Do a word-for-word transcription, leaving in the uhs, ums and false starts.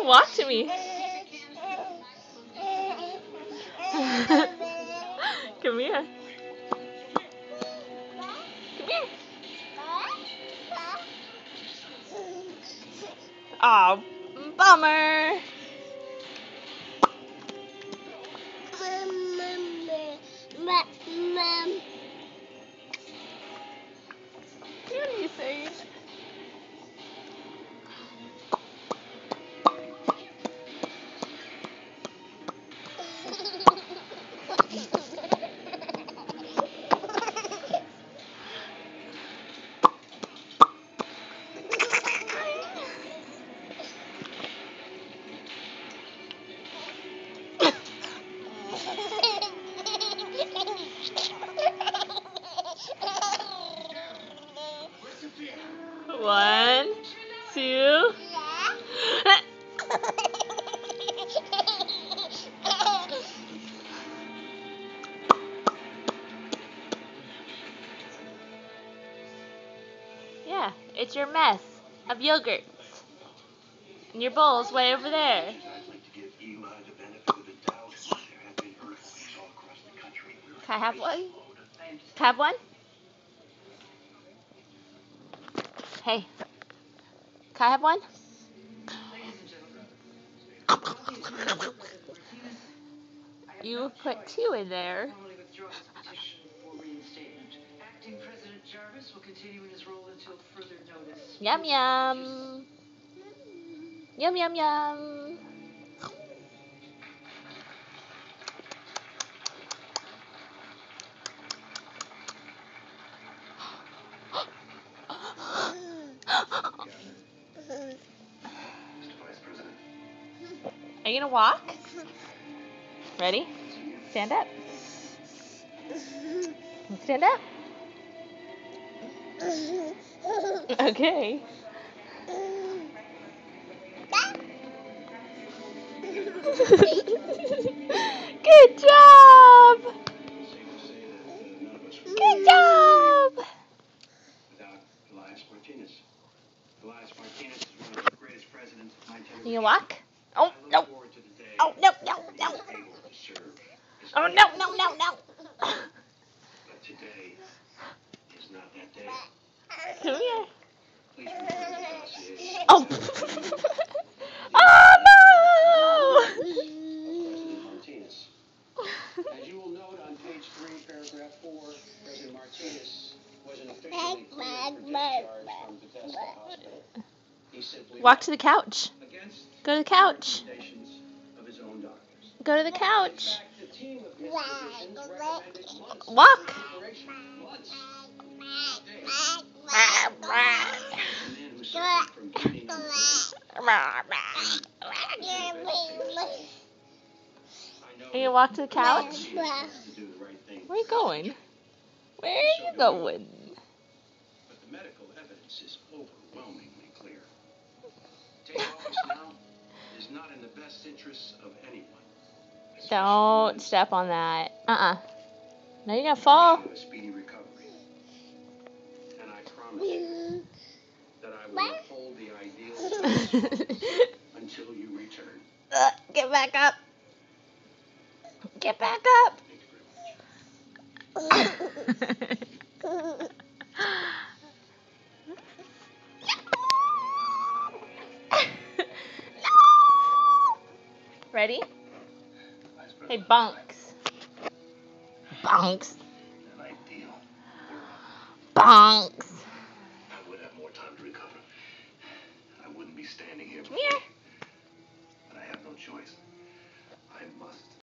Walk to me. Come here. Come here. Aw, bummer. What are you saying? One, two. Yeah, it's your mess of yogurt. And your bowl's way over there. Can I have one? Can I have one? Hey, can I have one? You put two in there. Yum yum. Yum yum yum. Are you gonna walk? Ready? Stand up. Stand up. Okay. Good job. Good job. You gonna walk? Oh no! Oh no no no! Oh no no no no! But today is not that day. Come here. Please remember the pronunciation. Oh! Oh no! President Martinez. As you will note on page three, paragraph four, President Martinez wasn't officially cleared for discharge from Bethesda Hospital. He simply Walk to the couch. against Go to the couch. recommendations of his own doctors. Go to the couch. The team of his physicians recommended months of Walk. recuperation. Months. Are you gonna walk to the couch? Where are you going? Where are you going? But the medical evidence is overwhelmingly clear. Take office now is not in the best interests of anyone. Don't step on that. Uh-uh. No, you're gonna fall. A speedy recovery. And I promise you that I will uphold the ideals until you return. Uh, get back up. Get back up. Thank you very much. Ready? Hey, Bunks. Bunks. An ideal. Bunks. I would have more time to recover. I wouldn't be standing here. Come here. But I have no choice. I must